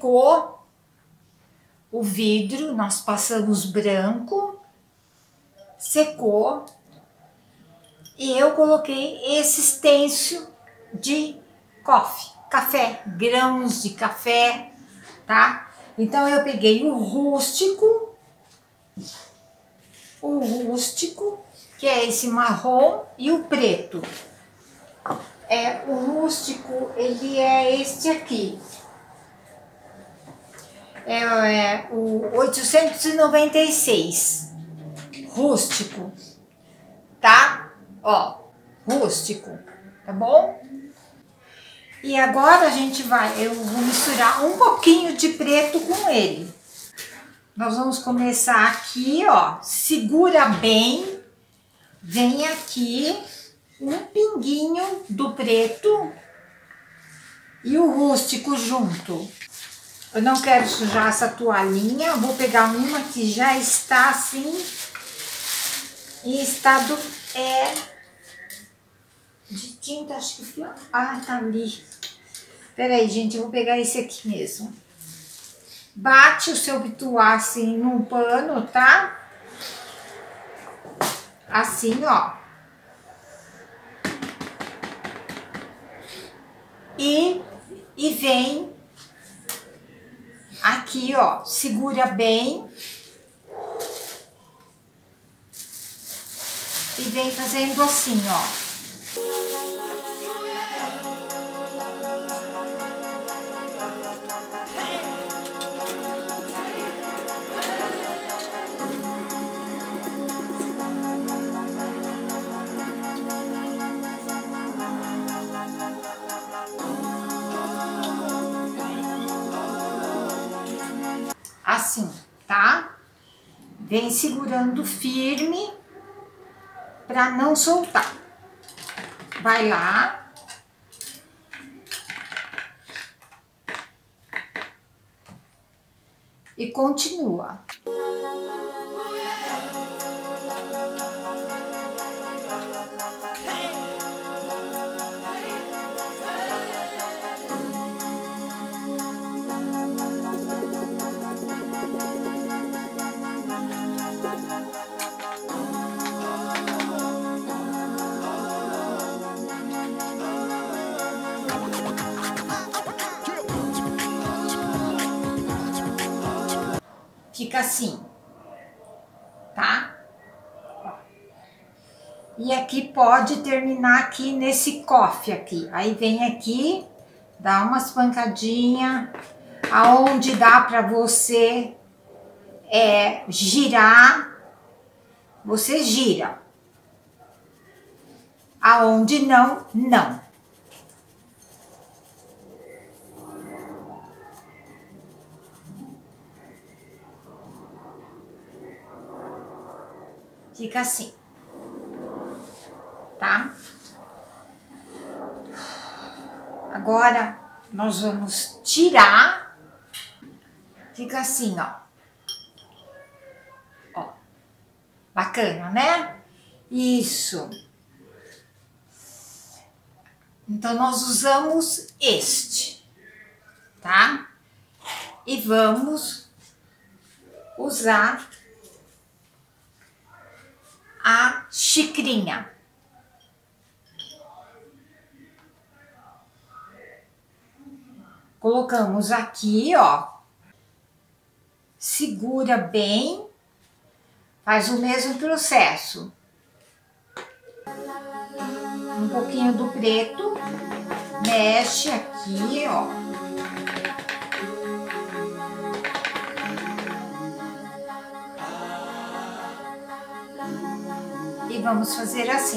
secou o vidro, nós passamos branco, secou, e eu coloquei esse stencil de café, grãos de café, tá? Então eu peguei o rústico, que é esse marrom, e o preto. O rústico, ele é este aqui. É o 896, rústico, tá? Ó, rústico, tá bom? E agora eu vou misturar um pouquinho de preto com ele. Nós vamos começar aqui, ó, segura bem, vem aqui um pinguinho do preto e o rústico junto. Eu não quero sujar essa toalhinha, vou pegar uma que já está assim, em estado de tinta, acho que foi. Ah, tá ali. Peraí, gente, eu vou pegar esse aqui mesmo. Bate o seu bituá assim num pano, tá? Assim, ó. E vem aqui, ó, segura bem. E vem fazendo assim, ó. Assim, tá? Vem segurando firme para não soltar. Vai lá. E continua. Fica assim, tá? E aqui pode terminar aqui nesse cofre aqui. Aí vem aqui, dá umas pancadinhas, aonde dá para você girar, você gira. Aonde não, não. Fica assim, tá? Agora, nós vamos tirar. Fica assim, ó. Ó. Bacana, né? Isso. Então, nós usamos este, tá? E vamos usar a xicrinha. Colocamos aqui, ó. Segura bem. Faz o mesmo processo. Um pouquinho do preto. Mexe aqui, ó. E vamos fazer assim.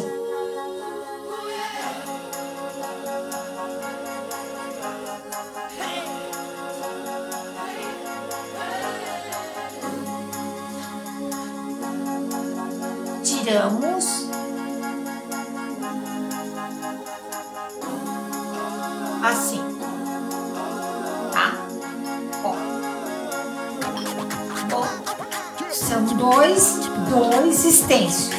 Tiramos. Assim. Tá? Ó. Ó. São dois stencils.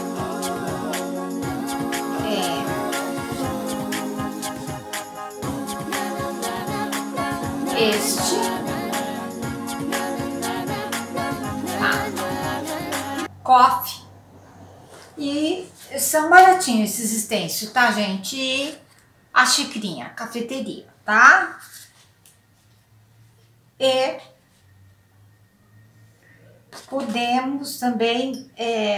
Este Coffee. E são baratinhos esses stencils, tá, gente? E a xicrinha, a cafeteria, tá? E podemos também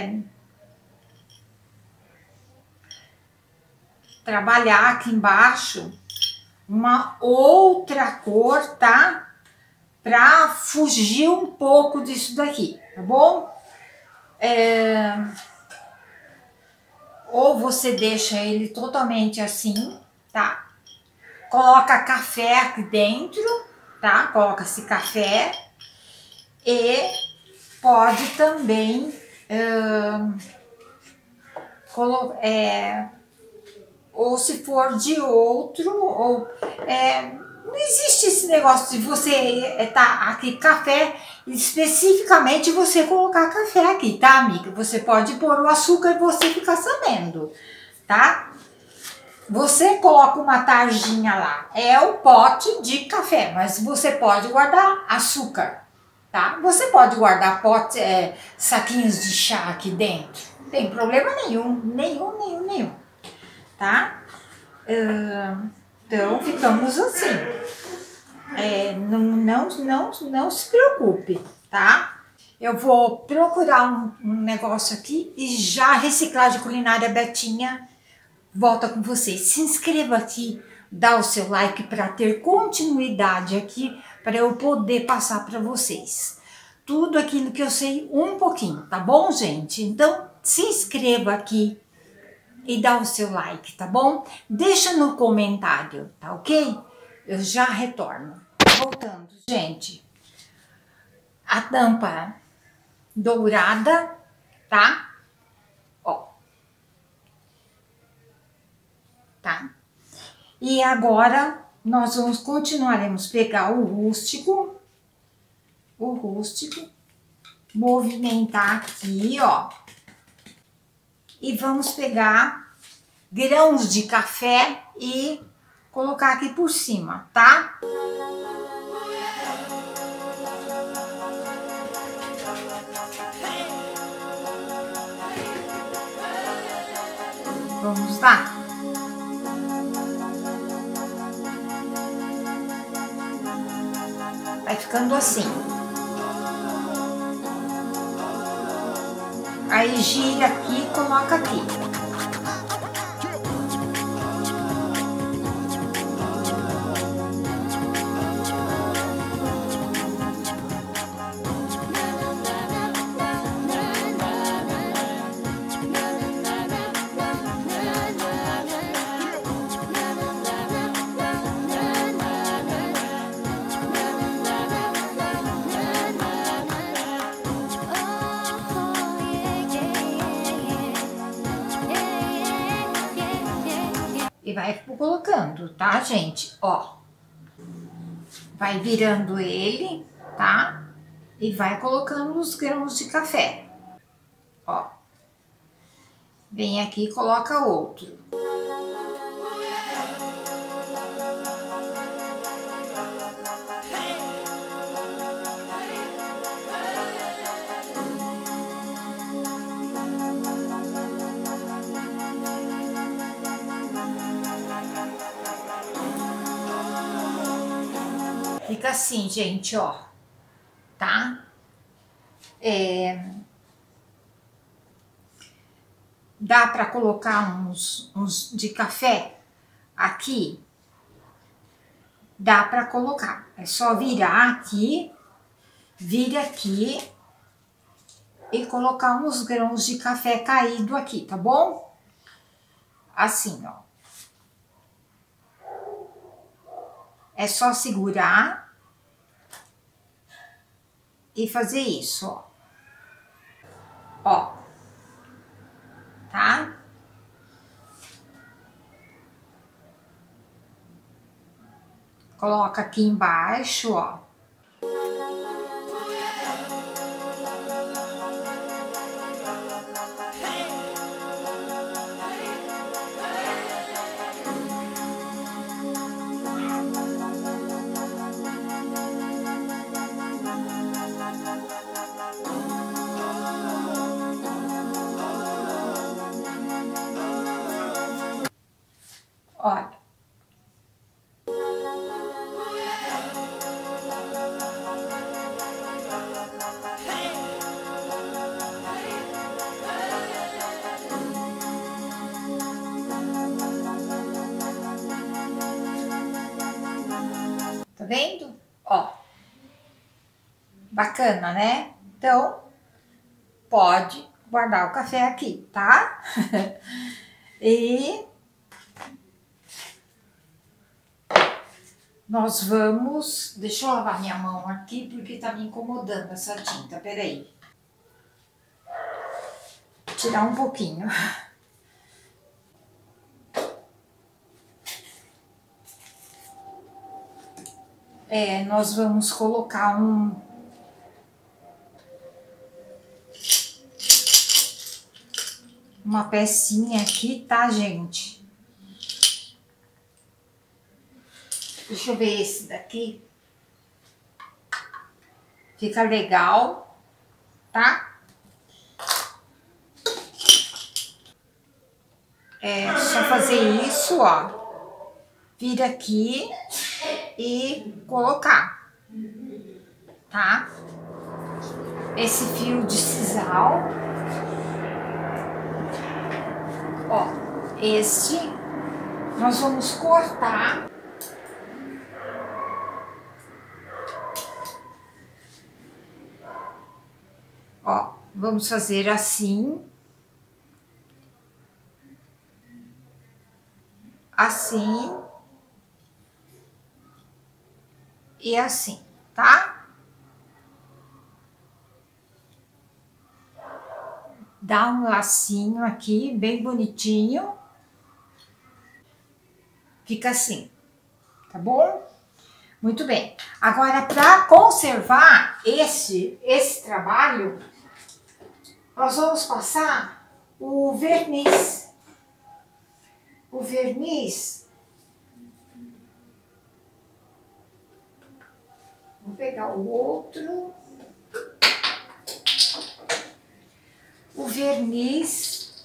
trabalhar aqui embaixo uma outra cor, tá? Pra fugir um pouco disso daqui, tá bom? Ou você deixa ele totalmente assim, tá? Coloca café aqui dentro, tá? Coloca-se café e pode também ou se for de outro, ou não existe esse negócio de você tá aqui café, especificamente você colocar café aqui, tá, amiga? Você pode pôr o açúcar e você ficar sabendo, tá? Você coloca uma tarjinha lá, é o pote de café, mas você pode guardar açúcar, tá? Você pode guardar saquinhos de chá aqui dentro, não tem problema nenhum, tá? Então, ficamos assim. Não se preocupe, tá? Eu vou procurar um negócio aqui e já Reciclagem Culinária Betinha volta com vocês. Se inscreva aqui, dá o seu like para ter continuidade aqui, para eu poder passar para vocês tudo aquilo que eu sei um pouquinho, tá bom, gente? Então, se inscreva aqui e dá o seu like, tá bom? Deixa no comentário, tá ok? Eu já retorno. Voltando, gente. A tampa dourada, tá? Ó. Tá? E agora nós continuaremos pegar o rústico, movimentar aqui, ó. E vamos pegar grãos de café e colocar aqui por cima, tá? Vamos lá? Vai ficando assim. Aí gira aqui e coloca aqui. E vai colocando, tá, gente? Ó. Vai virando ele, tá? E vai colocando os grãos de café. Ó. Vem aqui e coloca outro. Fica assim, gente, ó, tá? Dá pra colocar uns de café aqui? Dá pra colocar. É só virar aqui, vira aqui e colocar uns grãos de café caído aqui, tá bom? Assim, ó. É só segurar e fazer isso, ó. Ó. Tá? Coloca aqui embaixo, ó. Olha. Tá vendo? Ó. Bacana, né? Então, pode guardar o café aqui, tá? E nós vamos... Deixa eu lavar minha mão aqui, porque tá me incomodando essa tinta. Peraí. Vou tirar um pouquinho. Nós vamos colocar uma pecinha aqui, tá, gente? Deixa eu ver esse daqui. Fica legal, tá? É só fazer isso, ó. Vir aqui e colocar, tá? Esse fio de sisal, ó, este nós vamos cortar. Ó, vamos fazer assim, assim e assim, tá? Dá um lacinho aqui, bem bonitinho. Fica assim, tá bom? Muito bem. Agora, para conservar esse trabalho, nós vamos passar o verniz. O verniz... Vou pegar o outro. O verniz,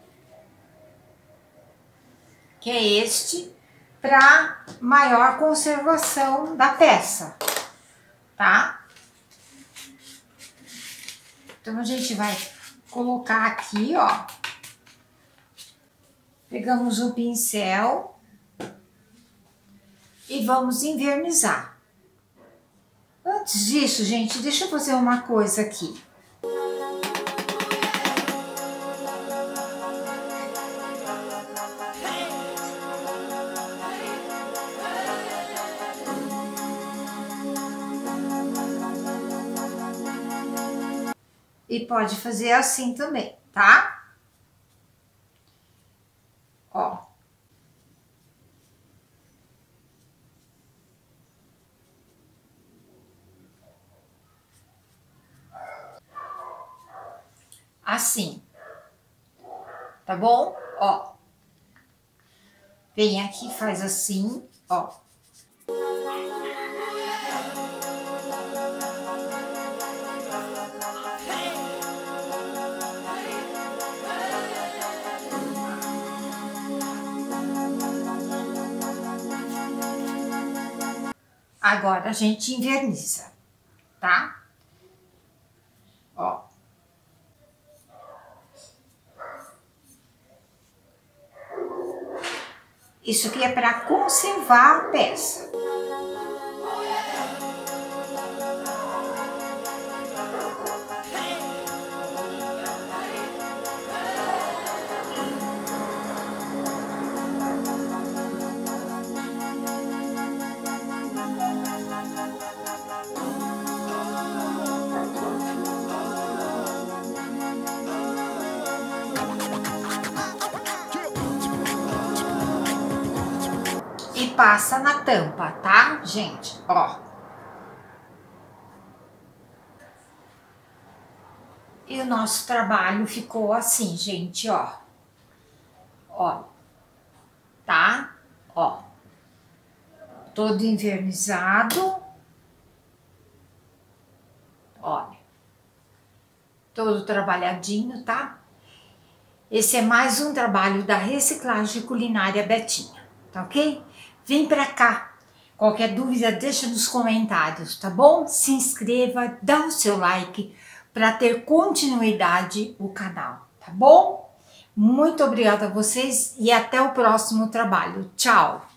que é este, para maior conservação da peça, tá? Então, a gente vai colocar aqui, ó. Pegamos o pincel e vamos envernizar. Antes disso, gente, deixa eu fazer uma coisa aqui. E pode fazer assim também, tá? Ó. Assim. Tá bom? Ó. Vem aqui, faz assim, ó. Agora a gente enverniza, tá? Ó. Isso aqui é para conservar a peça. E passa na tampa, tá, gente? Ó. E o nosso trabalho ficou assim, gente, ó. Ó. Tá? Ó. Todo envernizado. Olha. Todo trabalhadinho, tá? Esse é mais um trabalho da Reciclagem Culinária Betinha. tá ok? Vem pra cá. Qualquer dúvida, deixa nos comentários, tá bom? Se inscreva, dá o seu like para ter continuidade o canal, tá bom? Muito obrigada a vocês e até o próximo trabalho. Tchau!